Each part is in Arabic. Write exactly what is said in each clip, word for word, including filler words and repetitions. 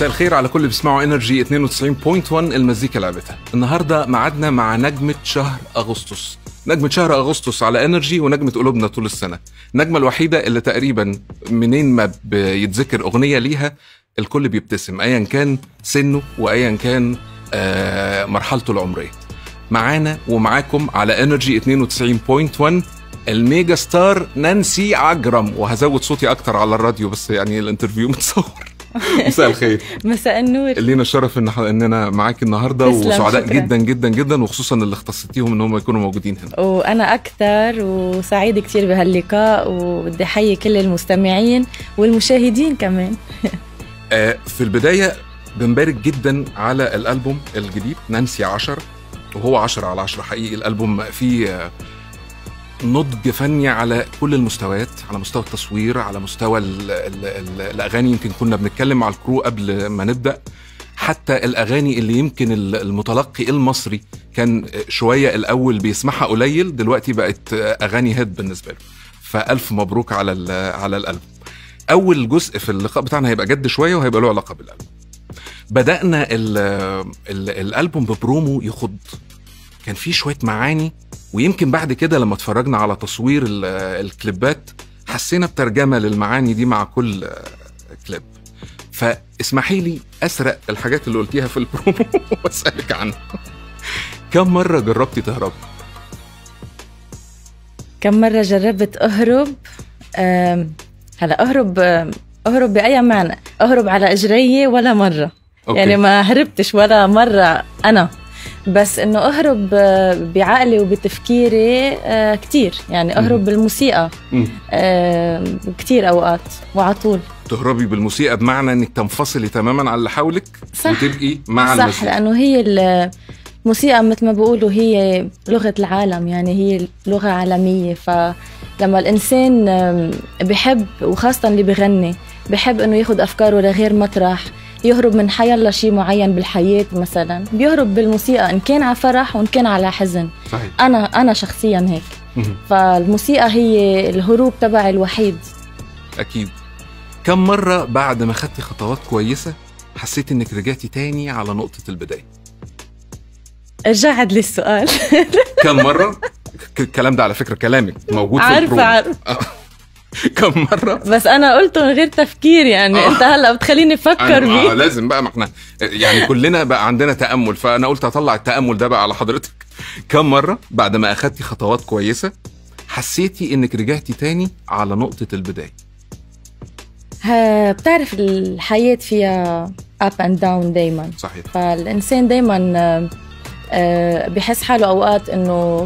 مساء الخير على كل اللي بيسمعوا انرجي اثنين وتسعين فاصلة واحد المزيكا لعبتها. النهارده ميعادنا مع نجمة شهر اغسطس، نجمة شهر اغسطس على انرجي ونجمة قلوبنا طول السنة. النجمة الوحيدة اللي تقريبا منين ما بيتذكر اغنية ليها الكل بيبتسم ايا كان سنه وايا كان آه مرحلته العمرية. معانا ومعاكم على انرجي اثنين وتسعين فاصلة واحد الميجا ستار نانسي عجرم، وهزود صوتي اكتر على الراديو بس يعني الانترفيو متصور. مساء الخير. مساء النور. لينا الشرف ان اننا معاكي النهارده وسعداء جدا جدا جدا، وخصوصا اللي اختصتيهم ان هم يكونوا موجودين هنا. وانا اكثر وسعيد كثير بهاللقاء، وبدي احيي كل المستمعين والمشاهدين كمان. في البدايه بنبارك جدا على الالبوم الجديد نانسي عشرة، وهو عشرة على عشرة حقيقي. الالبوم فيه نضج فني على كل المستويات، على مستوى التصوير، على مستوى ال ال ال الأغاني. يمكن كنا بنتكلم مع الكرو قبل ما نبدأ، حتى الأغاني اللي يمكن المتلقي المصري كان شوية الأول بيسمعها قليل، دلوقتي بقت أغاني هيد بالنسبة له. فألف مبروك على على الألبوم. أول جزء في اللقاء بتاعنا هيبقى جد شوية وهيبقى له علاقة بالألبوم. بدأنا ال ال الألبوم ببرومو يخض، كان فيه شوية معاني، ويمكن بعد كده لما اتفرجنا على تصوير الكليبات حسينا بترجمة للمعاني دي مع كل كليب. فاسمحي لي أسرق الحاجات اللي قلتيها في البرومو وأسألك عنها. كم مرة جربتي تهرب؟ كم مرة جربت أهرب؟ هلا أهرب أهرب بأي معنى؟ أهرب على إجري ولا مرة. أوكي. يعني ما هربتش ولا مرة أنا، بس انه اهرب بعقلي وبتفكيري كتير. يعني اهرب بالموسيقى كتير اوقات وعطول. تهربي بالموسيقى بمعنى انك تنفصلي تماما عن اللي حولك وتبقي مع صح الموسيقى. صح، لانه هي الموسيقى مثل ما بيقولوا هي لغة العالم، يعني هي لغة عالمية. فلما الانسان بحب، وخاصة اللي بغني، بحب انه ياخد افكاره لغير مطرح، يهرب من حيالله شيء معين بالحياة مثلا، بيهرب بالموسيقى إن كان على فرح وإن كان على حزن. صحيح. أنا أنا شخصيا هيك. فالموسيقى هي الهروب تبعي الوحيد. أكيد. كم مرة بعد ما خدتي خطوات كويسة حسيت إنك رجعتي تاني على نقطة البداية؟ ارجع عد لي السؤال. كم مرة؟ الكلام ده على فكرة كلامك موجود في عارفة عارفة. كم مرة؟ بس أنا قلته من غير تفكير، يعني آه. أنت هلأ بتخليني أفكر بيه. آه لازم بقى، ما احنا يعني كلنا بقى عندنا تأمل، فأنا قلت أطلع التأمل ده بقى على حضرتك. كم مرة بعد ما أخدتي خطوات كويسة حسيتي إنك رجعتي تاني على نقطة البداية؟ ها بتعرف الحياة فيها up and down دايما. صحيح. فالإنسان دايما بحس حاله أوقات إنه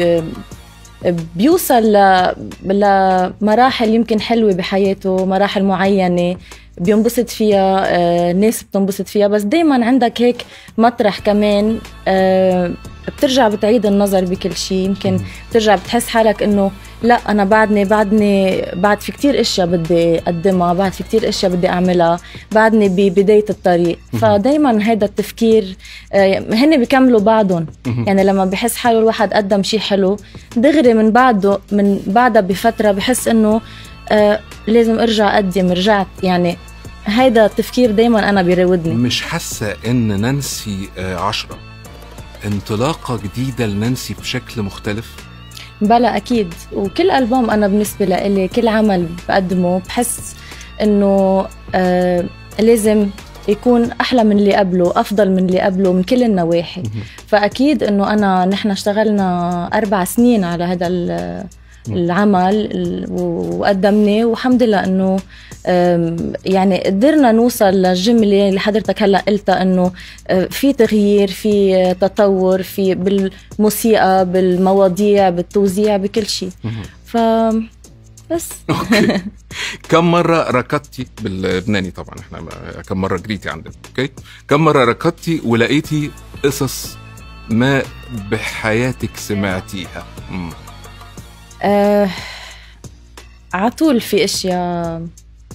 بيوصل لمراحل يمكن حلوة بحياته، مراحل معينة بينبسط فيها، ناس بتنبسط فيها، بس دايما عندك هيك مطرح كمان بترجع بتعيد النظر بكل شيء. يمكن بترجع بتحس حالك انه لا، انا بعدني بعدني بعد في كتير اشياء بدي اقدمها، بعد في كتير اشياء بدي اعملها، بعدني ببداية الطريق. فدايما هذا التفكير هن بيكملوا بعضهم. يعني لما بحس حاله الواحد قدم شيء حلو، دغري من بعده من بعدها بفترة بحس انه آه لازم ارجع اقدم، رجعت. يعني هيدا التفكير دايما انا بيراودني. مش حاسة ان نانسي عشرة انطلاقة جديدة لنانسي بشكل مختلف؟ بلا أكيد. وكل ألبوم أنا بالنسبة لي، كل عمل بقدمه بحس إنه آه لازم يكون أحلى من اللي قبله، أفضل من اللي قبله من كل النواحي. فأكيد إنه أنا نحن اشتغلنا أربع سنين على هذا العمل وقدمناه، والحمد لله إنه يعني قدرنا نوصل للجملة اللي حضرتك هلأ قلتها، إنه في تغيير، في تطور، في بالموسيقى، بالمواضيع، بالتوزيع، بكل شيء. ف بس أوكي. كم مرة ركضتي باللبناني؟ طبعا احنا كم مرة جريتي عندنا. اوكي. كم مرة ركضتي ولقيتي قصص ما بحياتك سمعتيها؟ مم. أه عطول في اشياء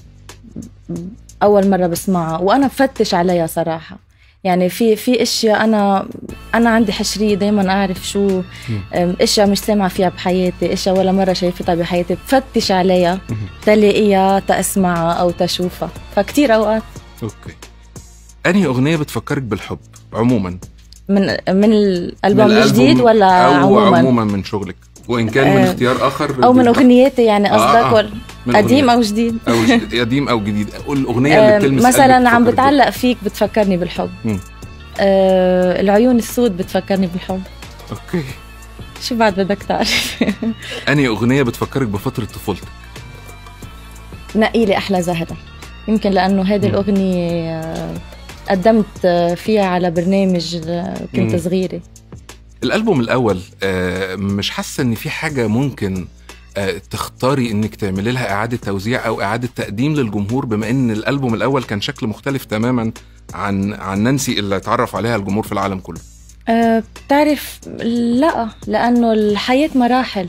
اول مره بسمعها وانا بفتش عليها صراحه. يعني في في اشياء انا انا عندي حشريه دائما اعرف شو اشياء مش سامعه فيها بحياتي، اشياء ولا مره شايفتها بحياتي، بفتش عليها تلاقيها تاسمعها او تشوفها، فكتير اوقات. اوكي. أنهي أغنية بتفكرك بالحب عموما؟ من من الألبوم الجديد ولا أو عموما؟ عموما من شغلك، وإن كان من آه اختيار آخر أو من أغنياتي يعني قصدك. آه آه. ولا قديم أو جديد؟ أو جديد. قديم أو جديد. قول الأغنية اللي بتلمس مثلا عم بتعلق فيك بتفكرني بالحب. آه العيون السود بتفكرني بالحب. أوكي. شو بعد بدك تعرف؟ أنهي أغنية بتفكرك بفترة طفولتك؟ نقيلي أحلى زهرة، يمكن لأنه هذه الأغنية قدمت فيها على برنامج كنت مم. صغيرة. الألبوم الأول مش حاسة إن في حاجة ممكن تختاري إنك تعملي لها إعادة توزيع أو إعادة تقديم للجمهور، بما إن الألبوم الأول كان شكل مختلف تماما عن عن نانسي اللي اتعرف عليها الجمهور في العالم كله؟ أه بتعرف لا، لأنه الحياة مراحل.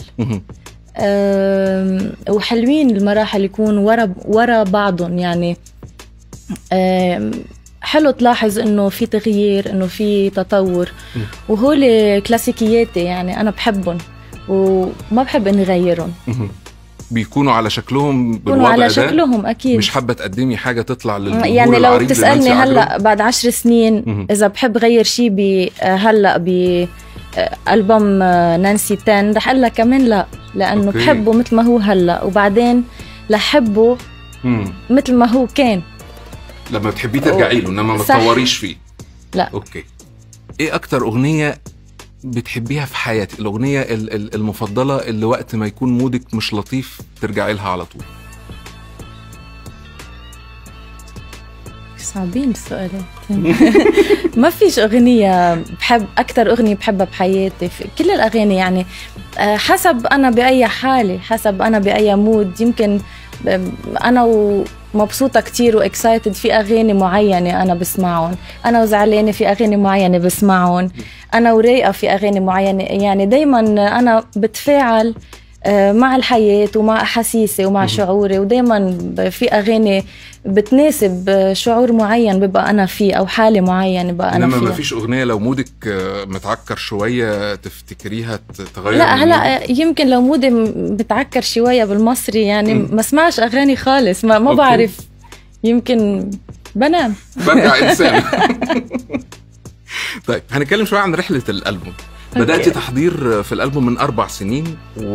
أه وحلوين المراحل يكون ورا ورا بعضهم يعني. أه حلو تلاحظ انه في تغيير، انه في تطور، وهول كلاسيكياتي يعني انا بحبهم وما بحب اني غيرهم. بيكونوا على شكلهم بالوضع على ده على شكلهم اكيد. مش حابه تقدمي حاجه تطلع للجمهور يعني لو تسالني هلا بعد عشر سنين مه. اذا بحب غير شيء ب هلا بألبوم نانسي عشرة رح اقول لك كمان لا، لانه أوكي. بحبه مثل ما هو هلا، وبعدين لحبه مثل ما هو كان. لما بتحبيه ترجعي له، انما ما تطوريش فيه. لا. اوكي. ايه اكتر اغنيه بتحبيها في حياتك؟ الاغنيه المفضله اللي وقت ما يكون مودك مش لطيف ترجعي لها على طول؟ صعبين السؤالات. ما فيش اغنيه بحب، اكتر اغنيه بحبها بحياتي في كل الاغاني يعني حسب انا باي حاله، حسب انا باي مود. يمكن انا ومبسوطه كتير واكسايتد في اغاني معينه انا بسمعهم، انا وزعلانه في اغاني معينه بسمعهم، انا ورايقه في اغاني معينه. يعني دايما انا بتفاعل مع الحياه ومع احاسيسي ومع شعوري، ودايما في اغاني بتناسب شعور معين ببقى انا فيه او حاله معينه ببقى انا فيها. انما ما فيش اغنيه لو مودك متعكر شويه تفتكريها تغير؟ لا هلا يمكن لو مودي متعكر شويه بالمصري يعني م. ما اسمعش اغاني خالص، ما, ما بعرف، يمكن بنام برجع انسان. طيب هنتكلم شويه عن رحله الالبوم. بدأت تحضير في الألبوم من أربع سنين،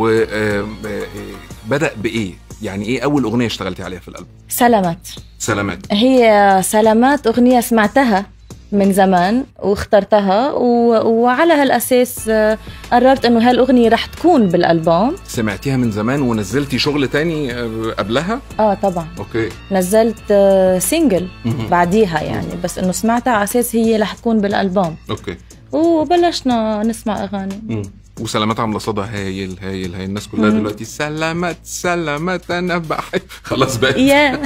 وبدأ بإيه؟ يعني إيه أول أغنية اشتغلتي عليها في الألبوم؟ سلامات. سلامات. هي سلامات أغنية سمعتها من زمان واخترتها، وعلى هالأساس قررت أنه هالأغنية رح تكون بالألبوم. سمعتيها من زمان ونزلتي شغل تاني قبلها؟ آه طبعا. أوكي. نزلت سينجل بعديها يعني، بس أنه سمعتها على أساس هي رح تكون بالألبوم. أوكي. وبلشنا نسمع أغاني. مم. وسلامات عامله صدى هايل هايل هاي الناس كلها دلوقتي سلامات سلامات انا بحي خلاص بقى. ايه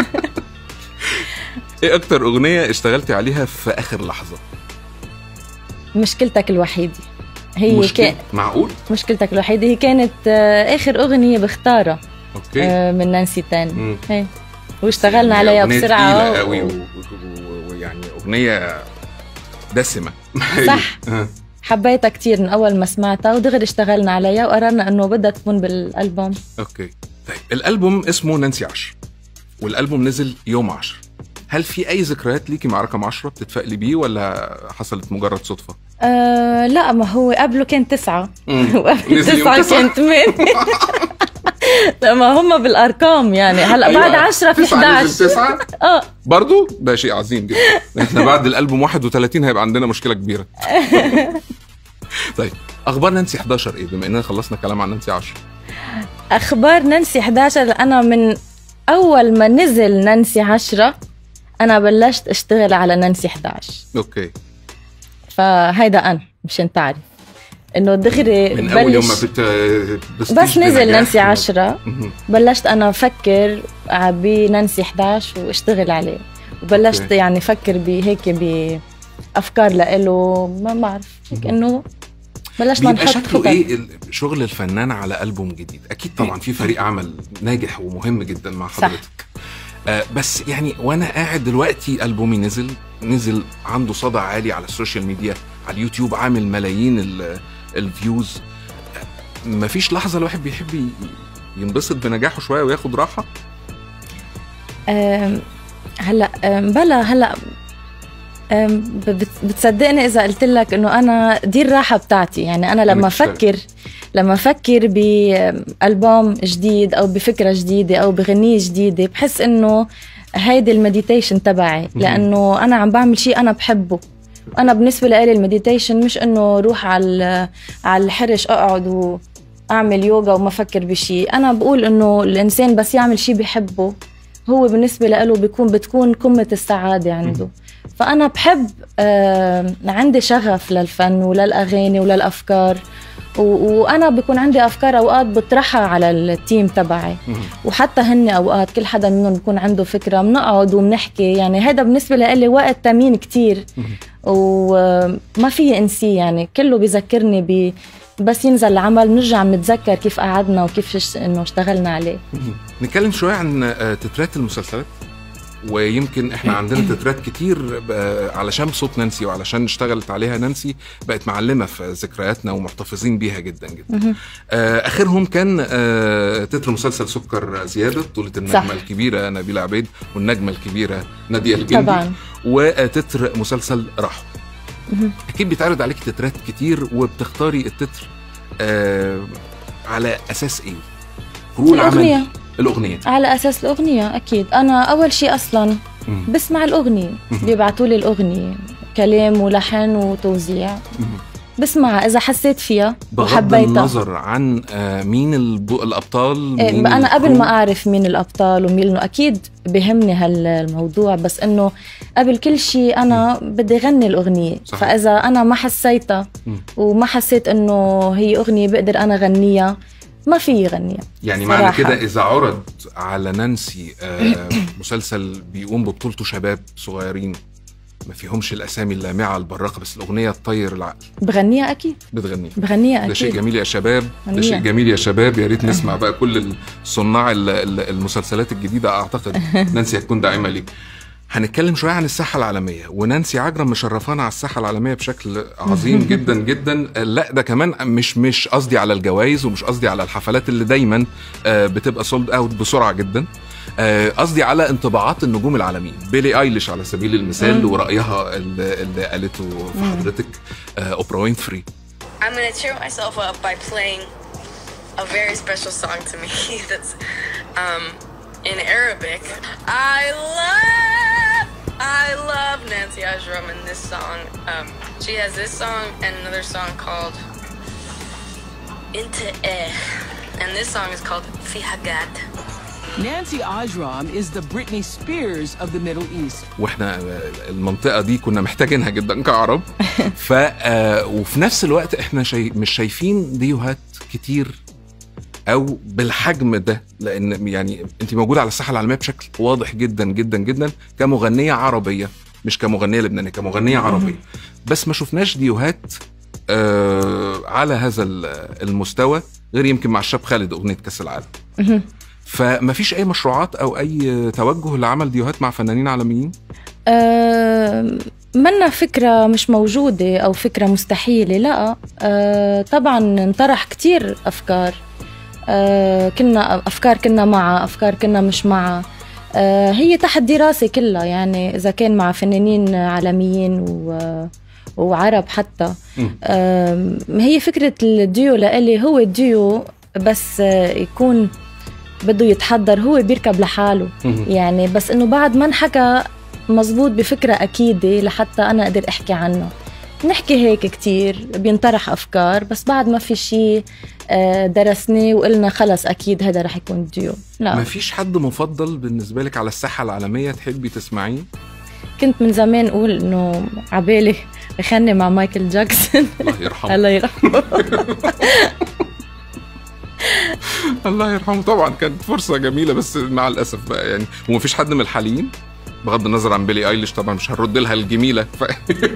اكتر اغنيه اشتغلتي عليها في اخر لحظه؟ مشكلتك الوحيده. هي مشكلة كان... معقول مشكلتك الوحيده هي كانت اخر اغنيه بختارها. اوكي. من نانسي عشرة. هي واشتغلنا عليها بسرعه و... قوي ويعني و... و... اغنيه دسمه. صح. حبيتها كتير من أول ما سمعتها، ودغري اشتغلنا عليها وقررنا أنه بدها تكون بالألبوم. أوكي. طيب الألبوم اسمه نانسي عشرة، والألبوم نزل يوم عشرة. هل في أي ذكريات ليكي مع رقم عشرة بتتفائلي بيه، ولا حصلت مجرد صدفة؟ أه لا، ما هو قبله كان تسعة وقبل تسعة كان ثمانية. ما هم بالارقام يعني. هلا أيوة. بعد عشرة في إحدى عشر. تسعة اه برضو ده شيء عظيم جدا. احنا بعد الالبوم واحد وثلاثين هيبقى عندنا مشكله كبيره. طيب اخبار نانسي إحدى عشر ايه، بما اننا خلصنا كلام عن نانسي عشرة؟ اخبار نانسي إحدى عشر، انا من اول ما نزل نانسي عشرة انا بلشت اشتغل على نانسي إحدى عشر. اوكي. فهيدا انا مشان تعرف انه دغري من اول يوم ما بت... بس نزل نانسي عشرة بلشت انا افكر بنانسي إحدى عشر واشتغل عليه، وبلشت أوكي. يعني افكر بهيك بافكار لإله، ما بعرف هيك انه بلشنا نحط شكله ايه شغل الفنان على ألبوم جديد. اكيد طبعا في فريق عمل ناجح ومهم جدا مع حضرتك. آه بس يعني وانا قاعد دلوقتي ألبومي نزل نزل عنده صدى عالي على السوشيال ميديا، على اليوتيوب عامل ملايين الفيوز. مفيش لحظة الواحد بيحب ينبسط بنجاحه شوية وياخد راحة؟ هلا بلا هلا بتصدقني إذا قلت لك إنه أنا دي الراحة بتاعتي. يعني أنا لما أفكر لما أفكر بألبوم جديد أو بفكرة جديدة أو بغنية جديدة بحس إنه هيدي المديتيشن تبعي، لأنه أنا عم بعمل شيء أنا بحبه. أنا بالنسبة لي المديتيشن مش إنه روح على على الحرش أقعد وأعمل يوغا وما أفكر بشيء. أنا بقول إنه الإنسان بس يعمل شيء بحبه هو بالنسبة له بيكون بتكون قمة السعادة عنده. فأنا بحب آه عندي شغف للفن وللأغاني وللأفكار، وأنا بيكون عندي أفكار أوقات بطرحها على التيم تبعي، وحتى هن أوقات كل حدا منهم بيكون عنده فكرة بنقعد وبنحكي. يعني هذا بالنسبة لي وقت تامين كتير وما في انسيه. يعني كله بيذكرني ب بس ينزل العمل بنرجع بنتذكر كيف قعدنا وكيف انه اشتغلنا عليه. نتكلم شوية عن تترات المسلسلات، ويمكن احنا عندنا تترات كتير علشان صوت نانسي وعلشان اشتغلت عليها نانسي بقت معلمة في ذكرياتنا ومحتفظين بيها جدا جدا. اخرهم كان تتر مسلسل سكر زيادة بطولة النجمة الكبيرة نبيلة عبيد والنجمة الكبيرة نادية الجندي طبعا، وتتر مسلسل راحو. اكيد بيتعرض عليك تترات كتير وبتختاري التتر على اساس ايه؟ رول الأغنية. عمل الأغنية على أساس الأغنية. أكيد أنا أول شيء أصلاً بسمع الأغنية، بيبعتوا لي الأغنية كلام ولحن وتوزيع، بسمعها إذا حسيت فيها وحبيتها. بغض النظر عن مين الأبطال، مين أنا قبل ما أعرف مين الأبطال ومين، إنه أكيد بهمني هالموضوع، بس إنه قبل كل شيء أنا بدي غني الأغنية. صحيح. فإذا أنا ما حسيتها وما حسيت إنه هي أغنية بقدر أنا غنيها ما في يغنيها. يعني صراحة. معنى كده إذا عرض على نانسي آه مسلسل بيقوم ببطولته شباب صغيرين ما فيهمش الأسامي اللامعة البراقة بس الأغنية تطير العقل، بغنيها أكيد. بتغنيها بغنيها أكيد. ده شيء جميل يا شباب، ده شيء جميل يا شباب. يا ريت نسمع بقى كل صناع المسلسلات الجديدة. أعتقد نانسي هتكون داعمة ليك. هنتكلم شوية عن الساحة العالمية، ونانسي عجرم مشرفانا على الساحة العالمية بشكل عظيم جدا جدا. لا ده كمان مش مش قصدي على الجوائز ومش قصدي على الحفلات اللي دايما بتبقى سولد اوت بسرعة جدا، قصدي على انطباعات النجوم العالميين. بيلي ايليش على سبيل المثال ورأيها اللي, اللي قالته في حضرتك. أوبرا وينفري. I'm gonna cheer myself up by playing a very special song to me that's um, in Arabic. I love I love Nancy Ajram in this song. Um, she has this song and another song called Inta Eh, and this song is called Fi Hagat. Nancy Ajram is the Britney Spears of the Middle East. واحنا المنطقة دي كنا محتاجينها جدا كعرب. ف وفي نفس الوقت احنا شاي... مش شايفين ديوهات كتير او بالحجم ده، لان يعني انت موجوده على الساحه العالميه بشكل واضح جدا جدا جدا كمغنيه عربيه، مش كمغنيه لبنانيه، كمغنيه عربيه. بس ما شفناش ديوهات آه على هذا المستوى غير يمكن مع الشاب خالد اغنيه كاس العالم. فما فيش اي مشروعات او اي توجه لعمل ديوهات مع فنانين عالميين؟ أه منا فكرة مش موجودة أو فكرة مستحيلة، لا. أه طبعا انطرح كتير أفكار، أه كنا أفكار كنا معها، أفكار كنا مش معها. أه هي تحت دراسة كلها، يعني إذا كان مع فنانين عالميين و وعرب حتى. أه هي فكرة الديو لإلي هو الديو بس يكون بده يتحضر، هو بيركب لحاله يعني، بس إنه بعد ما انحكى مزبوط بفكرة أكيدة لحتى أنا أقدر أحكي عنه. نحكي هيك كتير، بينطرح أفكار، بس بعد ما في شيء درسناه وقلنا خلص أكيد هذا رح يكون ديو. لا، ما فيش حد مفضل بالنسبة لك على الساحة العالمية تحبي تسمعيه؟ كنت من زمان أقول إنه عبالي أغني مع مايكل جاكسون. الله يرحمه. الله يرحمه. الله يرحمه. طبعا كانت فرصة جميلة، بس مع الأسف بقى يعني ومفيش حد من الحاليين بغض النظر عن بيلي ايليش طبعا مش هنرد لها الجميله. ف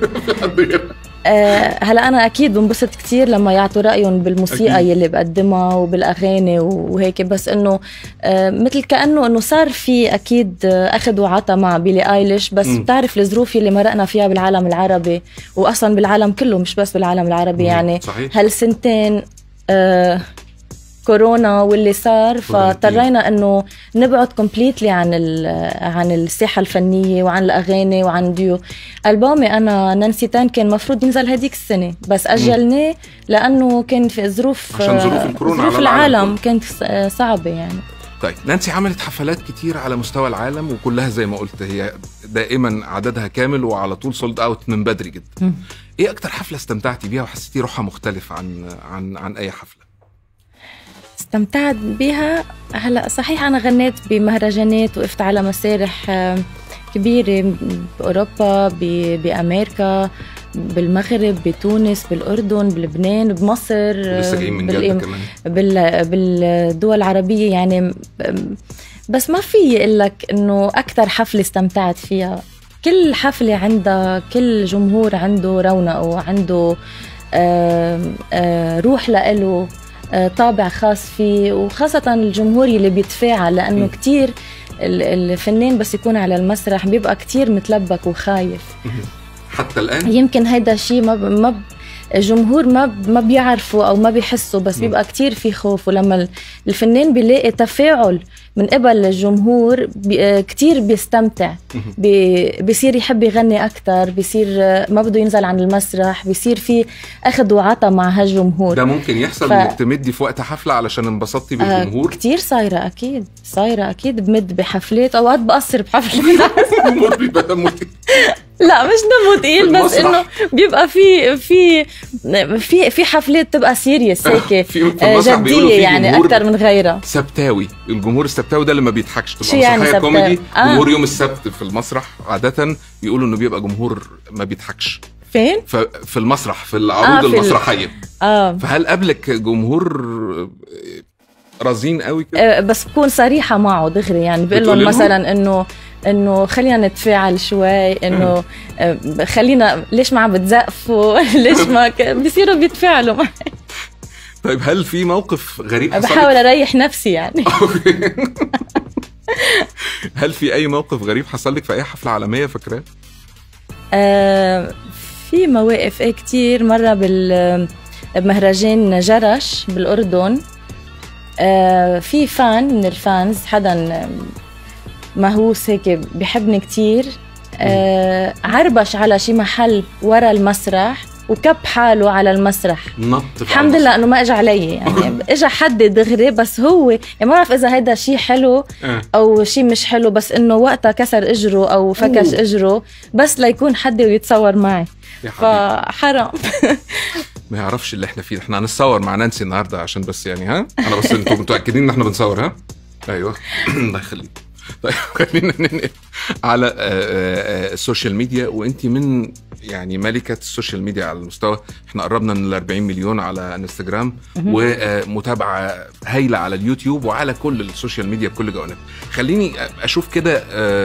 أه هلا انا اكيد بنبسط كتير لما يعطوا رايهم بالموسيقى أكيد. يلي بقدمها وبالاغاني وهيك، بس انه أه مثل كانه انه صار في اكيد اخذ وعطى مع بيلي ايليش، بس م. بتعرف الظروف اللي مرقنا فيها بالعالم العربي واصلا بالعالم كله مش بس بالعالم العربي. م. يعني صحيح. هالسنتين أه كورونا واللي صار، فاضطرينا انه نبعد كومبليتلي عن عن الساحه الفنيه وعن الاغاني وعن ديو. البومي انا نانسي تان كان المفروض ينزل هديك السنه بس اجلناه لانه كان في ظروف عشان ظروف الكورونا ظروف على العالم, العالم كانت صعبه يعني. طيب نانسي عملت حفلات كتير على مستوى العالم وكلها زي ما قلت هي دائما عددها كامل وعلى طول سولد اوت من بدري جدا. م. ايه اكتر حفله استمتعتي بيها وحسيتي روحها مختلف عن عن عن اي حفله؟ استمتعت بيها هلا صحيح انا غنيت بمهرجانات وقفت على مسارح كبيره باوروبا بامريكا بالمغرب بتونس بالاردن بلبنان بمصر لسه جايين من جدة كمان بال بالدول العربيه يعني. بس ما في اقول لك انه اكثر حفله استمتعت فيها. كل حفله عندها كل جمهور عنده رونق وعنده آآ آآ روح لإله طابع خاص فيه، وخاصة الجمهور اللي بيتفاعل لأنه م. كتير الفنان بس يكون على المسرح بيبقى كتير متلبك وخايف. حتى الآن يمكن هيدا الشيء ما ما الجمهور ما ما بيعرفوا أو ما بيحسوا، بس بيبقى كتير في خوف. ولما الفنان بيلاقي تفاعل من قبل الجمهور بي كتير بيستمتع، بي بيصير يحب يغني أكتر، بيصير ما بده ينزل عن المسرح، بيصير في أخذ وعطا مع هالجمهور. ده ممكن يحصل ف... انك تمدي في وقت حفلة علشان انبسطتي بالجمهور؟ آه كتير صايرة أكيد صايرة أكيد بمد بحفلات، أوقات بقصر بحفلات. لا مش دمه تقيل بس انه بيبقى في في في في حفلات تبقى سيريس هيك جديه يعني اكثر من غيرها. سبتاوي، الجمهور السبتاوي ده اللي ما بيضحكش، تبقى يعني مسرحيه كوميدي. آه. جمهور يوم السبت في المسرح عاده بيقولوا انه بيبقى جمهور ما بيضحكش. فين؟ في المسرح في العروض آه المسرحيه. اه فهل قبلك جمهور رزين قوي كده؟ بس بكون صريحه معه دغري يعني بقول لهم مثلا انه انه خلينا نتفاعل شوي، انه خلينا ليش ما عم بتزقفوا ليش ما ك... بيصيروا بيتفاعلوا معي. طيب هل في موقف غريب حصل؟ بحاول اريح نفسي يعني. هل في اي موقف غريب حصل لك في اي حفله عالميه فاكراه؟ آه في مواقف ايه كتير. مره بال بمهرجان جرش بالاردن آه في فان من الفانز حدا مهووس هيك بيحبني كتير آه عربش على شي محل ورا المسرح وكب حاله على المسرح. الحمد لله انه ما اجى علي يعني اجى حد دغري، بس هو يعني ما بعرف اذا هيدا شيء حلو او شيء مش حلو، بس انه وقتها كسر اجره او فكش اجره بس ليكون حد ويتصور معي فحرام. ما يعرفش اللي احنا فيه. احنا هنتصور مع نانسي النهارده عشان بس يعني ها انا بس انتم متاكدين ان احنا بنصور؟ ها ايوه الله يخليك. طيب خلينا ننقل على السوشيال ميديا، وانت من يعني ملكة السوشيال ميديا على المستوى. احنا قربنا من الأربعين مليون على انستجرام ومتابعة هايلة على اليوتيوب وعلى كل السوشيال ميديا بكل جوانب. خليني اشوف كده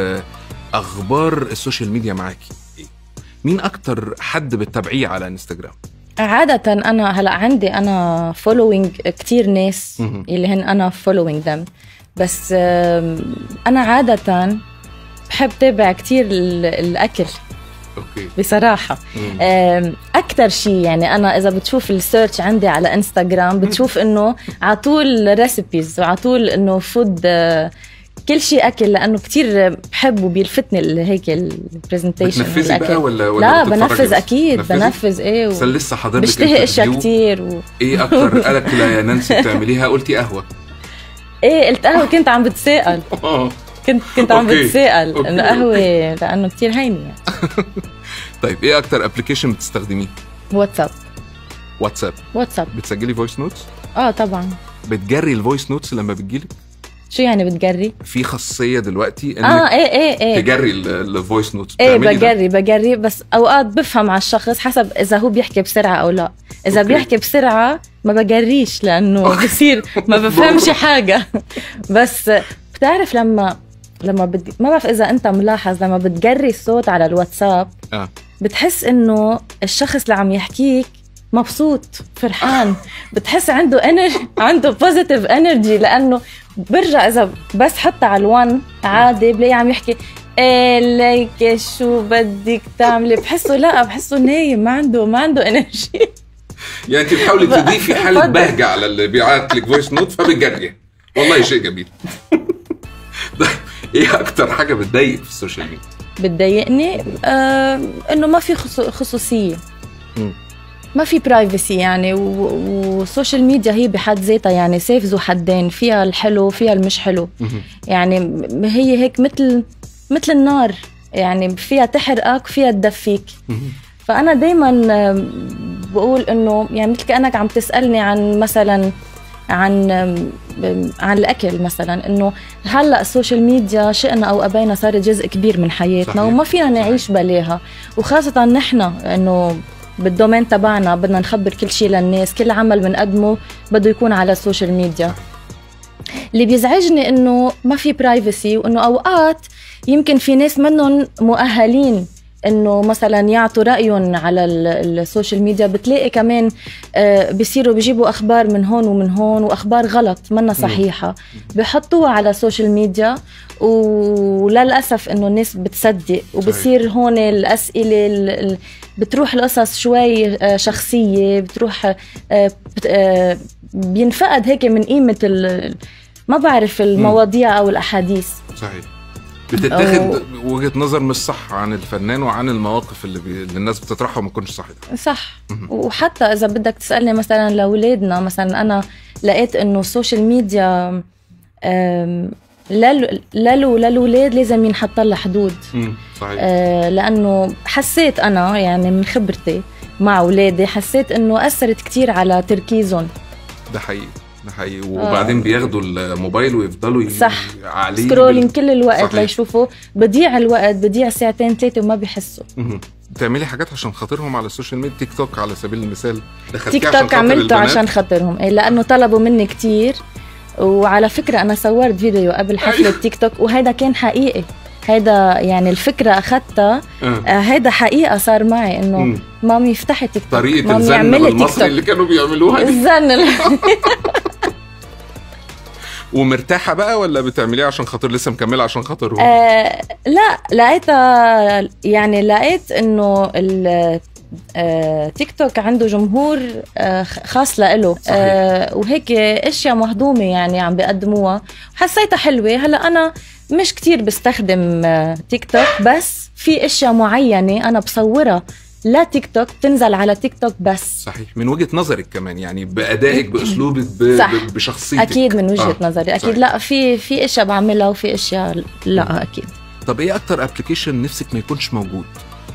اخبار السوشيال ميديا معاكي. مين اكتر حد بتتابعيه على انستجرام؟ عادة انا هلا عندي انا فولوينج كتير ناس اللي هن انا فولوينج them، بس أنا عادة بحب تابع كتير الأكل. أوكي. بصراحة أكتر شيء يعني أنا إذا بتشوف السيرش عندي على إنستغرام بتشوف إنه عطول ريسيبيز وعطول إنه فود كل شيء أكل، لأنه كتير بحب وبيلفتني هيك البرزنتيشن. بتنفذي بقى ولا ولا لا بنفذ أكيد بنفذي؟ بنفذ إيه بس لسه حضرتك بشتهي أشياء كتير و... إيه أكتر أكلة يا نانسي بتعمليها؟ قلتي قهوة. ايه قلت قهوه كنت عم بتسائل كنت كنت عم بتسائل انه قهوه لانه كتير هينه يعني. طيب ايه اكتر ابلكيشن بتستخدميه؟ واتساب. واتساب واتساب. بتسجلي فويس نوتس؟ اه طبعا. بتجري الفويس نوتس لما بتجيلك؟ شو يعني بتجري؟ في خاصيه دلوقتي انك اه ايه ايه ايه تجري الفويس نوتس. ايه بجري ده؟ بجري بس اوقات بفهم على الشخص حسب اذا هو بيحكي بسرعه او لا. اذا أوكي. بيحكي بسرعه ما بجريش لانه بصير ما بفهمش حاجه. بس بتعرف لما لما بد... ما بعرف اذا انت ملاحظ لما بتجري الصوت على الواتساب آه. بتحس انه الشخص اللي عم يحكيك مبسوط فرحان. بتحس عنده انرجي عنده بوزيتيف انرجي، لانه برجع اذا بس حتى على الوان عادي بلاقي عم يحكي ايه ليك شو بدك تعملي، بحسه لا بحسه نايم ما عنده ما عنده انرجي. يعني انت بتحاولي تضيفي حاله بهجه على اللي بيبعت لك فويس نوت فبتجري، والله شيء جميل. ايه اكتر حاجه بتضايق في السوشيال ميديا؟ بتضايقني آه انه ما في خصوصيه، م. ما في برايفسي يعني، والسوشيال ميديا هي بحد ذاتها يعني سيف ذو حدين، فيها الحلو فيها المش حلو. م. يعني هي هيك مثل مثل النار، يعني فيها تحرقك فيها تدفيك. م. فانا دايما بقول انه يعني مثل كأنك عم تسالني عن مثلا عن عن الاكل مثلا، انه هلا السوشيال ميديا شئنا او ابينا صارت جزء كبير من حياتنا. صحيح. وما فينا نعيش بلاها، وخاصه نحن انه بالدومين تبعنا بدنا نخبر كل شيء للناس، كل عمل بنقدمه بده يكون على السوشيال ميديا. اللي بيزعجني انه ما في برايفسي، وانه اوقات يمكن في ناس منهم مؤهلين انه مثلا يعطوا رايهم على السوشيال ميديا، بتلاقي كمان بيصيروا بيجيبوا اخبار من هون ومن هون، واخبار غلط منا صحيحه بحطوها على السوشيال ميديا، وللاسف انه الناس بتصدق، وبصير هون الاسئله بتروح القصص شوي شخصيه، بتروح بينفقد هيك من قيمه ما بعرف المواضيع او الاحاديث. صحيح. بتتاخد وجهة نظر مش صح عن الفنان وعن المواقف اللي, بي... اللي الناس بتطرحها وما تكونش صحيحة. صح. وحتى إذا بدك تسألني مثلا لأولادنا، مثلا أنا لقيت إنه السوشيال ميديا للو للولاد لازم ينحط لها حدود. صحيح. آه لأنه حسيت أنا يعني من خبرتي مع أولادي، حسيت إنه أثرت كتير على تركيزهم. ده حقيقي، ده حقيقي. وبعدين آه. بياخدوا الموبايل ويفضلوا صح عليه سكرولينج كل الوقت ليشوفوا، بضيع الوقت، بضيع ساعتين ثلاثة وما بيحسوا. بتعملي حاجات عشان خاطرهم على السوشيال ميديا؟ تيك توك على سبيل المثال، تيك توك عملته عشان خاطرهم، لأنه طلبوا مني كتير. وعلى فكرة أنا صورت فيديو قبل حفلة تيك توك، وهذا كان حقيقي، هيدا يعني الفكرة أخذتها. آه. هيدا حقيقة صار معي، إنه مامي افتحي تيك توك، طريقة الزن بالمصري اللي كانوا بيعملوها الزن. ومرتاحة بقى ولا بتعمليها عشان خاطر لسه مكملة عشان خاطرهم؟ آه لا، لقيتها يعني لقيت إنه التيك توك عنده جمهور آه خاص لإله. آه وهيك اشياء مهضومة يعني عم بيقدموها، حسيتها حلوة. هلا أنا مش كتير بستخدم تيك توك، بس في اشياء معينة أنا بصورها لا تيك توك تنزل على تيك توك بس. صحيح. من وجهة نظرك كمان يعني، بأدائك بأسلوبك ب... بشخصيتك. أكيد من وجهة آه. نظري أكيد. صحيح. لا في في اشياء بعملها وفي اشياء لا. م. أكيد. طب إيه أكتر أبليكيشن نفسك ما يكونش موجود؟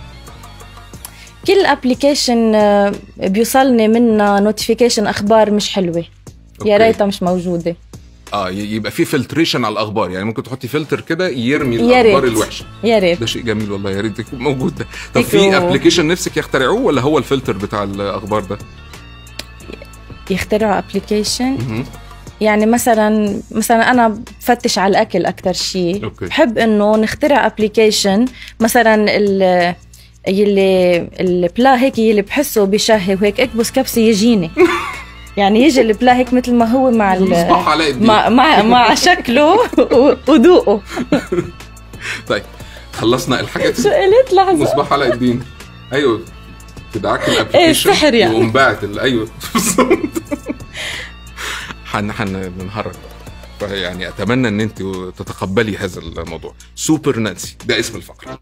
كل أبليكيشن بيوصلني منها نوتيفيكيشن أخبار مش حلوة، يا ريتها مش موجودة. اه يبقى في فلتريشن على الاخبار، يعني ممكن تحطي فلتر كده يرمي الاخبار الوحشه. يا ريت. ده شيء جميل والله، يا ريت يكون موجود ده. طب في ابلكيشن نفسك يخترعوه ولا هو الفلتر بتاع الاخبار ده؟ يخترعوا ابلكيشن يعني مثلا مثلا انا بفتش على الاكل اكثر شيء، بحب انه نخترع ابلكيشن مثلا ال يلي البلا هيك يلي بحسه بشهي وهيك اكبس كبسه يجيني. يعني يجي البلا هيك مثل ما هو مع مع مع, مع شكله وذوقه. طيب خلصنا الحاجات. شو قلت لحظه؟ مصباح علاء الدين. ايوه تدعك الابلكيشن السحر يعني، وانبعت ايوه حن حن بنهرج. يعني اتمنى ان انت تتقبلي هذا الموضوع. سوبر نانسي ده اسم الفقره.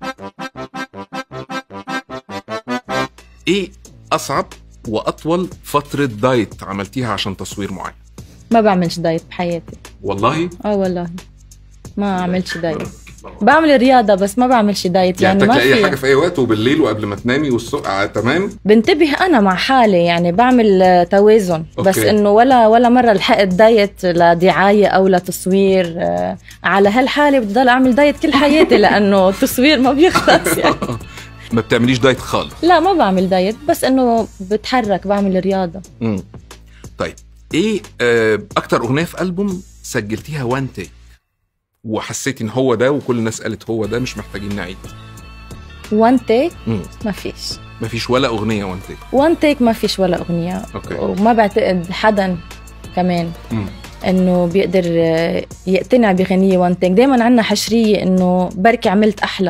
ايه اصعب واطول فتره دايت عملتيها عشان تصوير معين؟ ما بعملش دايت بحياتي والله. اه والله ما عملتش دايت. بعمل رياضه بس ما بعملش دايت. يعني, يعني ما في حاجه في اي وقت وبالليل وقبل ما تنامي والصبح آه تمام. بنتبه انا مع حالي يعني، بعمل توازن. بس انه ولا ولا مره لحقت دايت لدعايه او لتصوير. آه على هالحاله بدي ضل اعمل دايت كل حياتي لانه التصوير ما بيخلص يعني. ما بتعمليش دايت خالص؟ لا ما بعمل دايت، بس انه بتحرك بعمل رياضه. امم طيب ايه آه اكتر اغنيه في ألبوم سجلتيها وان تيك وحسيتي ان هو ده وكل الناس قالت هو ده مش محتاجين نعيد؟ وان تيك ما فيش ما فيش ولا اغنيه وان تيك. وان تيك ما فيش ولا اغنيه. أوكي. وما بعتقد حدا كمان مم. انه بيقدر يقتنع بغنيه وان تيك. دايما عندنا حشريه انه بركي عملت احلى،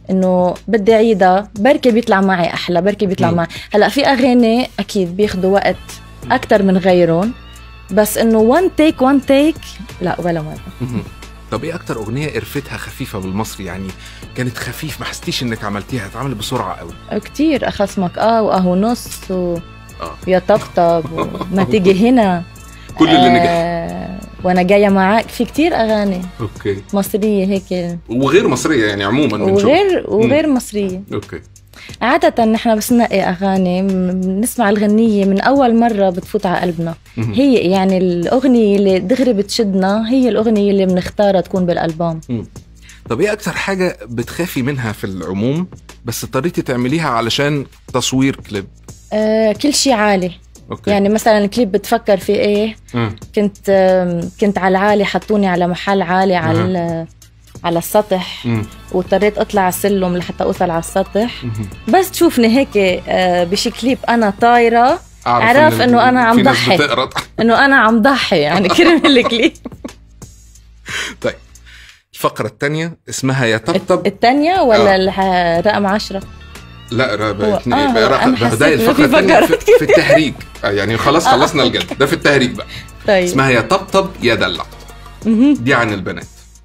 انه بدي اعيدها، بركي بيطلع معي احلى، بركي بيطلع مم. معي. هلا في اغاني اكيد بياخدوا وقت اكتر من غيرهم، بس انه وان تيك وان تيك لا ولا مره. مهم. طب ايه اكتر اغنيه قرفتها خفيفه بالمصري؟ يعني كانت خفيف ما حسيتيش انك عملتيها، اتعملت بسرعه قوي؟ كتير اخصمك اه واهو نص و... اه ويا طبطب وما تيجي هنا، كل اللي نجح. آه وانا جايه معاك. في كتير اغاني اوكي. مصريه هيك وغير مصريه يعني عموما بنشوف. وغير وغير مصريه. اوكي. عادة نحن بس ننقي أغاني بنسمع الغنية من أول مرة بتفوت على قلبنا. مهم. هي يعني الأغنية اللي دغري بتشدنا هي الأغنية اللي بنختارها تكون بالألبوم. مم. طب ايه اكتر حاجه بتخافي منها في العموم بس اضطريتي تعمليها علشان تصوير كليب؟ آه كل شيء عالي. اوكي. يعني مثلا الكليب بتفكر في إيه؟ مم. كنت آه كنت على العالي، حطوني على محل عالي على على السطح، مم. واضطريت أطلع السلم لحتى أوصل على السطح. مهم. بس تشوفني هيك آه بشي كليب أنا طايرة، أعرف عرف إن إنه أنا عم في ناس ضحي. بتقرط. انه انا عم ضحي يعني كرم الكليب. طيب الفقره الثانيه اسمها يا طبطب. الثانية ولا آه. الح- رقم عشرة؟ لا رقم هو- اتنين. آه، بقى هو رقم أنا ده حسيت ده إنه الفقره في الثانيه في, فقرات في التهريج. آه، يعني خلاص خلصنا الجد ده في التهريج بقى. طيب اسمها يا طبطب يا دلع. مهم. دي عن البنات.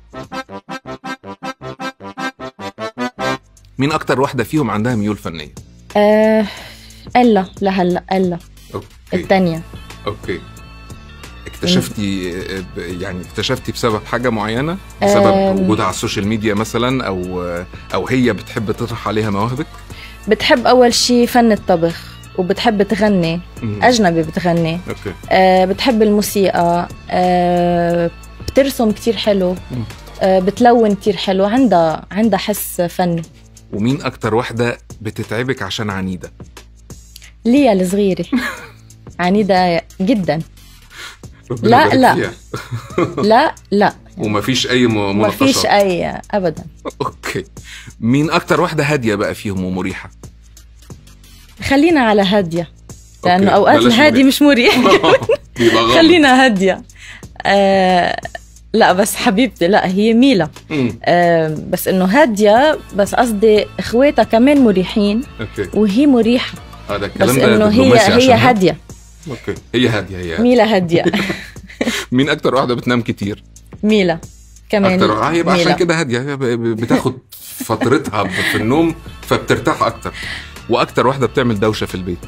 مين اكتر واحده فيهم عندها ميول فنيه؟ آه الا لهلا الا اوكي. الثانية. اوكي. اكتشفتي يعني اكتشفتي بسبب حاجه معينه؟ بسبب أم. وجودها على السوشيال ميديا مثلا، او او هي بتحب تطرح عليها مواهبك؟ بتحب اول شيء فن الطبخ، وبتحب تغني مم. اجنبي، بتغني اوكي. آه بتحب الموسيقى، آه بترسم كتير حلو، مم. آه بتلون كتير حلو، عندها عندها حس فني. ومين اكتر واحده بتتعبك عشان عنيده؟ ليا الصغيرة عنيدة جدا. ربنا لا، يبارك لا. فيها. لا لا ومفيش اي م- ما مناقشات؟ فيش اي ابدا. اوكي. مين اكتر واحده هاديه بقى فيهم ومريحه؟ خلينا على هادية، لانه أوكي. اوقات بلاش الهادي مريح. مش مريح. يبقى غلط. خلينا هادية. آه لا بس حبيبتي لا هي ميلا. مم. آه بس انه هادية، بس قصدي اخواتها كمان مريحين اوكي. وهي مريحة، هذا بس الكلام ده انه هي دبلوماسي هي عشانها؟ هادية. اوكي. هي هاديه هي هادية. ميلا هادية. مين اكتر واحده بتنام كتير؟ ميلا كمان. اكتر اه يبقى عشان ميلا. كده هاديه، هي ب- ب- بتاخد فترتها في النوم فبترتاح اكتر. واكتر واحده بتعمل دوشه في البيت؟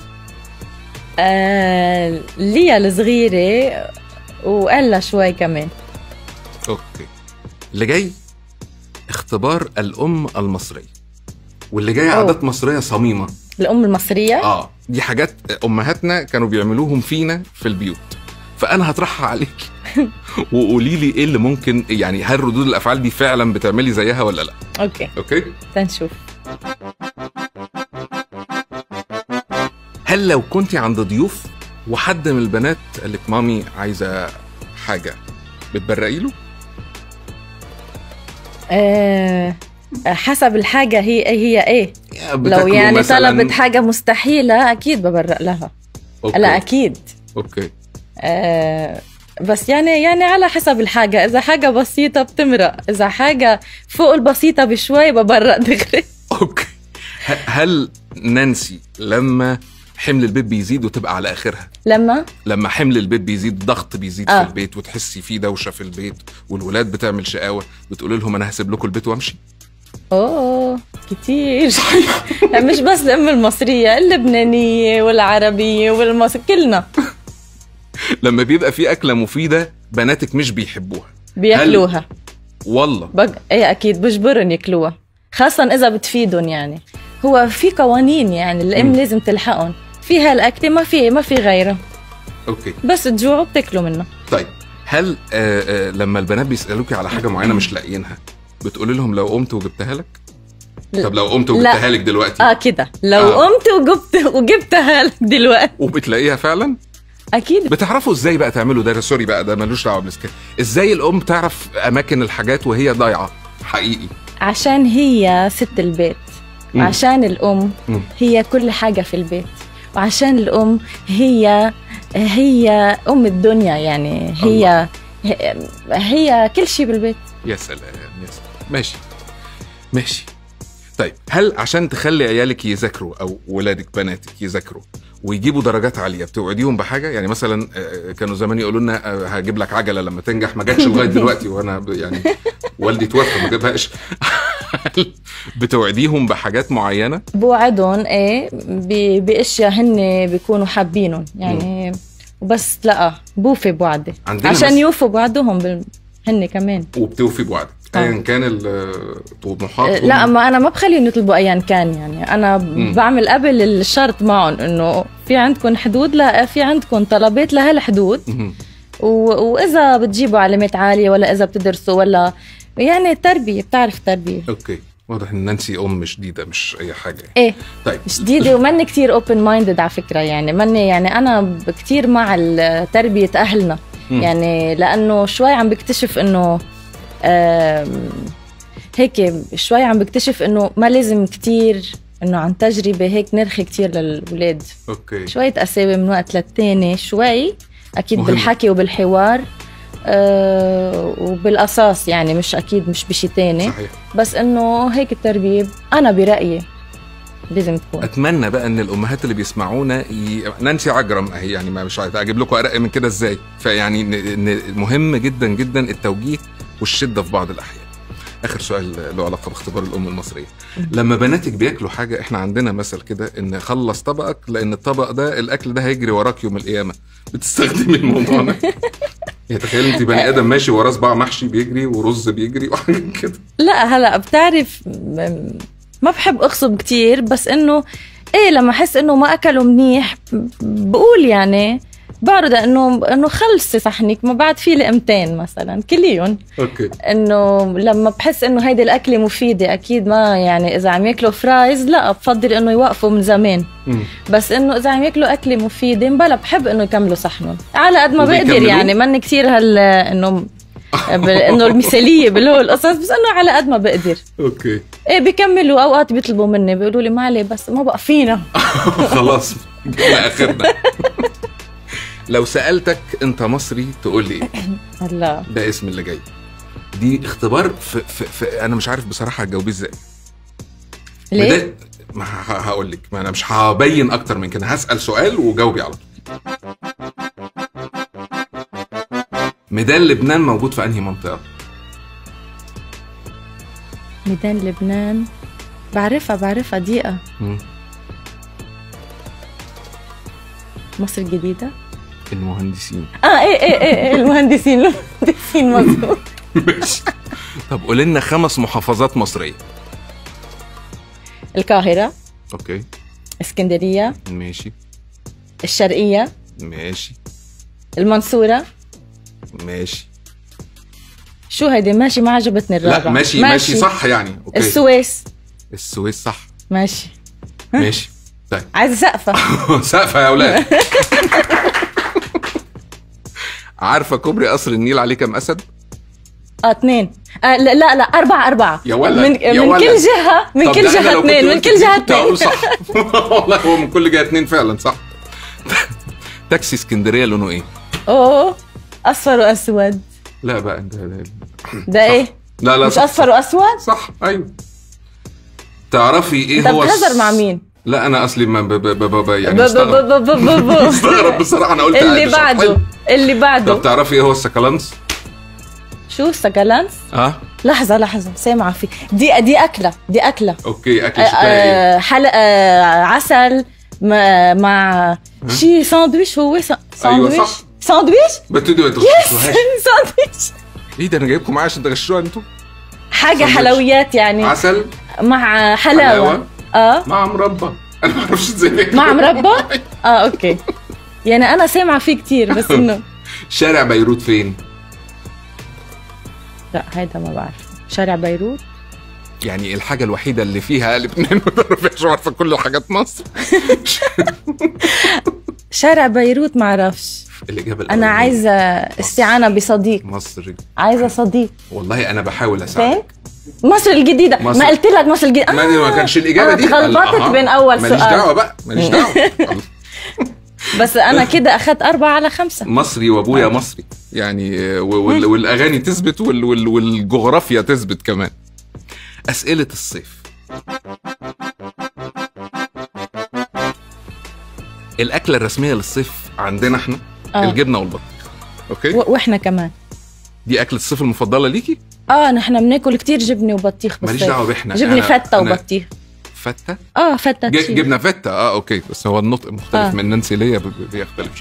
آه ليا الصغيرة وقلا شوي كمان. اوكي. اللي جاي اختبار الام المصريه، واللي جاي أوه. عادات مصريه صميمه. الام المصرية. اه دي حاجات امهاتنا كانوا بيعملوهم فينا في البيوت، فانا هطرحها عليك وقولي لي ايه اللي ممكن، يعني هل ردود الافعال دي فعلا بتعملي زيها ولا لا؟ اوكي اوكي. تنشوف. هل لو كنتي عند ضيوف وحد من البنات قال لك مامي عايزه حاجه بتبرقي له؟ آه حسب الحاجة هي هي ايه. لو بتاكلوا يعني مثلاً؟ طلبت حاجة مستحيلة أكيد ببرق لها. أوكي. لا أكيد. اوكي. آه بس يعني يعني على حسب الحاجة، إذا حاجة بسيطة بتمرق، إذا حاجة فوق البسيطة بشوي ببرق دغري. اوكي. ه- هل نانسي لما حمل البيت بيزيد وتبقى على اخرها، لما لما حمل البيت بيزيد، ضغط بيزيد آه. في البيت وتحسي فيه دوشه في البيت والولاد بتعمل شقاوه، بتقولي لهم انا هسيب لكم البيت وامشي؟ أوه كتير. مش بس الأم المصرية، اللبنانية والعربية والمصرية كلنا لما بيبقى في اكله مفيده بناتك مش بيحبوها بياكلوها. والله؟ بق... ايه اكيد بجبرن ياكلوها، خاصة اذا بتفيدهم. يعني هو في قوانين، يعني الام مم. لازم تلحقهم في هالاكل، ما في ما في غيره، اوكي. بس تجوعوا بتاكلوا منه. طيب هل آه آه لما البنات بيسالوكي على حاجه معينه مش لاقيينها بتقولي لهم لو قمت وجبتها لك؟ طب لو قمت وجبتها لك دلوقتي؟ اه كده لو آه. قمت وجبت وجبتها لك دلوقتي وبتلاقيها فعلا؟ اكيد. بتعرفوا ازاي بقى تعملوا ده؟ سوري بقى ده ملوش دعوه بالسكيل. ازاي الام تعرف اماكن الحاجات وهي ضايعه حقيقي؟ عشان هي ست البيت، مم. وعشان الام مم. هي كل حاجة في البيت، وعشان الام هي هي ام الدنيا، يعني هي هي, هي كل شيء بالبيت. يا سلام يا سلام. ماشي ماشي. طيب هل عشان تخلي عيالك يذاكروا او ولادك بناتك يذاكروا ويجيبوا درجات عاليه بتوعديهم بحاجه؟ يعني مثلا كانوا زمان يقولوا لنا هجيب لك عجله لما تنجح، ما جاتش لغايه دلوقتي وانا يعني والدي توفى ما جابهاش. بتوعديهم بحاجات معينه؟ بوعدهم ايه باشياء هن بيكونوا حابينهم يعني، وبس لا بوفي بوعدي عشان يوفوا بوعدهم بال... هن كمان. وبتوفي بوعدك ايا كان الطموحات؟ لا ما انا ما بخليهم يطلبوا ايا كان يعني، انا م. بعمل قبل الشرط معهم انه في عندكم حدود، لا في عندكم طلبات لهالحدود، و... واذا بتجيبوا علامات عاليه ولا اذا بتدرسوا ولا يعني التربيه، بتعرف تربيه. اوكي واضح ان نانسي ام شديده مش اي حاجه يعني. ايه طيب شديده وماني كتير اوبن مايندد على فكره يعني، ماني يعني انا كتير مع تربيه اهلنا م. يعني، لانه شوي عم بكتشف انه هيك شوي عم بكتشف انه ما لازم كتير انه عن تجربه هيك نرخي كتير للولاد. اوكي شويه اساوي من وقت للتاني، شوي اكيد مهم. بالحكي وبالحوار أه وبالقصاص يعني، مش اكيد مش بشي تاني. صحيح. بس انه هيك التربيه انا برايي لازم تكون. اتمنى بقى ان الامهات اللي بيسمعونا ي... نانسي عجرم اهي يعني، ما مش عايز اجيب لكم ارق من كده ازاي، فيعني ن... مهم جدا جدا التوجيه والشده في بعض الاحيان. اخر سؤال له علاقه باختبار الام المصريه. لما بناتك بياكلوا حاجه، احنا عندنا مثل كده ان خلص طبقك لان الطبق ده الاكل ده هيجري وراك يوم القيامه، بتستخدمي الموضوع ده؟ يعني تخيل انت بني ادم ماشي وراه صباع محشي بيجري ورز بيجري وحاجه كده. لا هلا بتعرف ما بحب اغصب كتير، بس انه ايه لما احس انه ما اكلوا منيح بقول يعني بعرض انه انه خلصي صحنك، ما بعد في لقمتين مثلا كليهم. اوكي. انه لما بحس انه هيدي الاكله مفيده اكيد ما يعني، اذا عم ياكلوا فرايز لا بفضل انه يوقفوا من زمان. م. بس انه اذا عم ياكلوا اكله مفيده بلا بحب انه يكملوا صحنهم على قد ما بقدر يعني، ماني كثير هال انه انه المثاليه باللي هو القصص، بس انه على قد ما بقدر. اوكي. ايه بيكملوا، اوقات بيطلبوا مني بيقولوا لي ما عليه بس ما بقى فينا. خلاص جبنا اخرنا. لو سألتك انت مصري تقول لي ايه؟ الله ده اسم اللي جاي. دي اختبار في, في, في انا مش عارف بصراحه هتجاوبيه ازاي. ليه؟ ما هقول لك، ما انا مش هبين اكتر من كده، هسأل سؤال وجاوبي على طول. ميدان لبنان موجود في انهي منطقه؟ ميدان لبنان بعرفها بعرفها دقيقه. م. مصر الجديده. المهندسين. اه ايه ايه ايه المهندسين المهندسين مظبوط. ماشي. طب قولي لنا خمس محافظات مصريه. القاهره. اوكي. اسكندريه. ماشي. الشرقيه. ماشي. المنصوره. ماشي. شو هيدي ماشي ما عجبتني الرابعه. لا ماشي ماشي, ماشي صح يعني. اوكي. السويس. السويس صح. ماشي. ماشي. طيب عايزه سقفه. سقفه يا اولاد. عارفه كوبري قصر النيل عليه كم اسد؟ اه اثنين. آه لا لا لا اربعه اربعه. يا ولد من, يا من ولد. كل جهه من كل جهه اثنين من كل جهه اثنين. صح. والله هو من كل جهه اثنين فعلا صح. تاكسي اسكندريه لونه ايه؟ اوه اصفر واسود. لا بقى ده ده, ده ايه؟ لا لا مش صح اصفر واسود؟ صح ايوه. تعرفي ايه هو؟ انت بتهزر مع مين؟ لا انا اصلي ما ب ب ب ب يعني مستغرب بصراحه. انا قلت اللي بعده اللي بعده. طب تعرفي ايه هو السكالانس؟ شو السكالانس؟ اه لحظه لحظه سامعه في دي دي اكله دي اكله. اوكي اكل شكلها ايه؟ حلقه عسل مع شي ساندويش. هو ساندويش. ايوه صح ساندويش. بتدي ما تغشوهاش. ساندويش. ايه ده انا جايبكم معايا عشان تغشوها انتوا؟ حاجه حلويات يعني، عسل مع حلاوه, حلاوة. اه مع مربى. انا ما اعرفش ازاي مع مربى. اه اوكي يعني انا سامعه فيه كتير بس انه. شارع بيروت فين؟ لا هيدا ما بعرف. شارع بيروت يعني الحاجه الوحيده اللي فيها لبنان ما بعرفش، عارفه كل حاجات مصر. شارع بيروت ما اعرفش. الاجابه انا عايزه استعانه بصديق مصري. عايزه صديق والله انا بحاول اساعدك. مصر الجديدة. مصر. ما قلت لك مصر الجديدة. ما, آه. ما كانش الإجابة دي. اتخلبطت بين أول سؤال. ماليش دعوة بقى ماليش دعوة. بس أنا كده أخذت أربعة على خمسة. مصري وأبويا آه. مصري يعني، وال والأغاني تثبت وال والجغرافيا تثبت كمان. أسئلة الصيف. الاكله الرسميه للصيف عندنا احنا آه. الجبنه والبطيخ. اوكي و- واحنا كمان. دي اكله الصيف المفضله ليكي؟ اه نحن بناكل كتير جبنه وبطيخ بالصيف. ماليش دعوه باحنا. جبنه أنا- فته أنا وبطيخ. فته اه فته ج- تشيز. جبنه فته اه اوكي، بس هو النطق مختلف آه. من نانسي ليا ب- ب- بيختلف.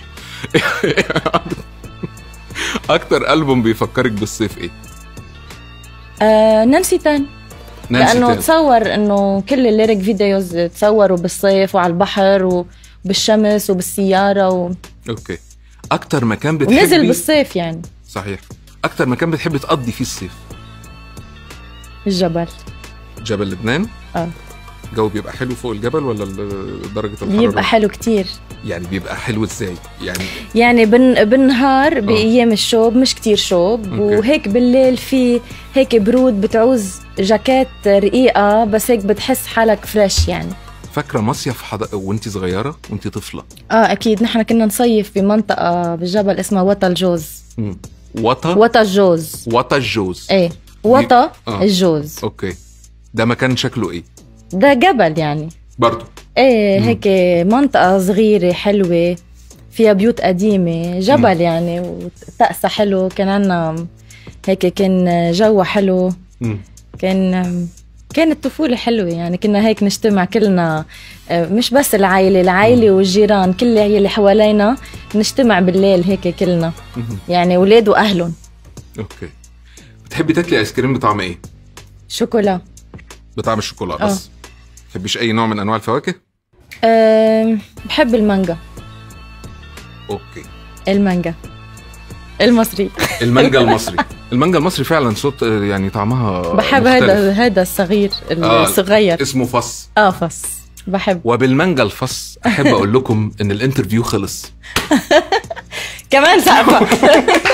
اكتر البوم بيفكرك بالصيف ايه؟ آه نانسي تان. نانسي لانه تان. تصور انه كل الليريك فيديوز تصوروا بالصيف وعلى البحر وبالشمس وبالسياره و... اوكي اكتر مكان بتحبي ونزل بالصيف يعني. صحيح. اكتر مكان بتحبي تقضي فيه الصيف؟ الجبل. جبل لبنان. اه الجو بيبقى حلو فوق الجبل ولا ال- درجه الحراره؟ بيبقى حلو كتير. يعني بيبقى حلو ازاي يعني؟ يعني بن بالنهار بايام الشوب مش كتير شوب، أوكي. وهيك بالليل في هيك برود، بتعوز جاكيت رقيقه بس هيك بتحس حالك فريش يعني. فاكره مصيف حد... وانت صغيره وانت طفله؟ اه اكيد، نحن كنا نصيف بمنطقه بالجبل اسمها وطا الجوز. مم. وطا وطا الجوز. وطا الجوز. ايه وطا آه. الجوز. اوكي ده مكان شكله ايه؟ ده جبل يعني. برضو ايه مم. هيك منطقة صغيرة حلوة فيها بيوت قديمة، جبل مم. يعني، وطقسها حلو. كان عنا هيك كان جو حلو. مم. كان كانت طفولة حلوة يعني. كنا هيك نجتمع كلنا، مش بس العائلة، العائلة والجيران كل اللي حوالينا نجتمع بالليل هيك كلنا مم. يعني، أولاد وأهلهم. اوكي بتحبي تاكلي ايس كريم بطعم ايه؟ شوكولا. بطعم الشوكولاته آه. بس؟ تحبيش اي نوع من انواع الفواكه؟ أه بحب المانجا. اوكي المانجا المصري. المانجا المصري. المانجا المصري فعلا صوت يعني طعمها بحب مختلف. هذا هذا الصغير آه، الصغير. اسمه فص. اه فص بحب. وبالمانجا الفص احب اقول لكم ان الانترفيو خلص. كمان سقفة.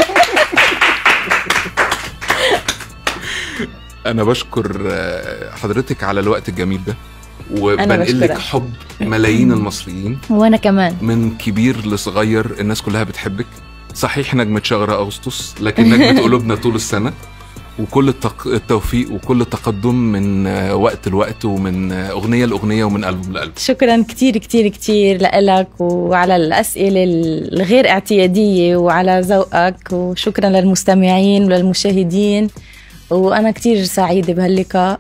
انا بشكر آه، حضرتك على الوقت الجميل ده، أنا وبنقل لك بشكرك. حب ملايين المصريين وانا كمان. من كبير لصغير. الناس كلها بتحبك. صحيح نجمة شهر أغسطس، لكن نجمة قلوبنا طول السنة. وكل التق... التوفيق وكل التقدم من آه، وقت لوقت، ومن آه، أغنية لأغنية، ومن ألبوم لألبوم. شكرا كتير كتير كتير لك، وعلى الأسئلة الغير اعتيادية، وعلى ذوقك، وشكرا للمستمعين وللمشاهدين. وأنا كتير سعيدة بهاللقاء،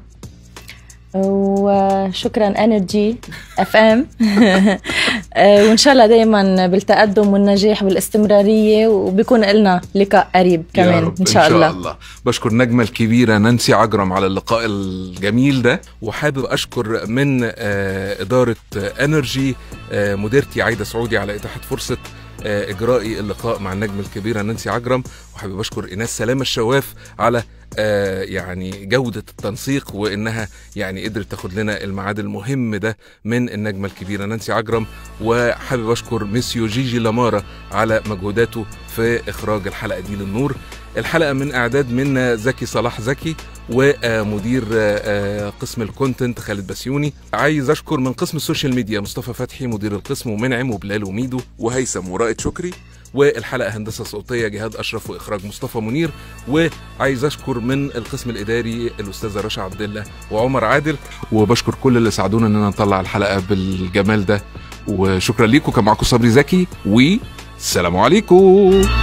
وشكرا انرجي اف ام. وان شاء الله دائما بالتقدم والنجاح والاستمراريه، وبيكون لنا لقاء قريب كمان رب ان شاء, إن شاء الله. الله. بشكر نجمة الكبيرة نانسي عجرم على اللقاء الجميل ده، وحابب أشكر من آه، إدارة آه، انرجي آه، مديرتي عايدة سعودي على إتاحة فرصة آه، إجرائي اللقاء مع النجمة الكبيرة نانسي عجرم. وحابب أشكر إيناس سلامة الشواف على آه، يعني جودة التنسيق، وإنها يعني قدرت تاخد لنا الميعاد المهم ده من النجمة الكبيرة نانسي عجرم. وحابب أشكر ميسيو جيجي لامارا على مجهوداته في إخراج الحلقة دي للنور. الحلقة من إعداد من زكي صلاح زكي، ومدير قسم الكونتنت خالد بسيوني. عايز أشكر من قسم السوشيال ميديا مصطفى فتحي مدير القسم، ومنعم وبلال وميدو وهيثم ورائد شكري. والحلقة هندسة صوتية جهاد أشرف، وإخراج مصطفى منير. وعايز أشكر من القسم الإداري الأستاذة رشا عبد الله وعمر عادل. وبشكر كل اللي ساعدونا إننا نطلع الحلقة بالجمال ده. وشكرا ليكم. كان معكم صبري زكي، والسلام عليكم.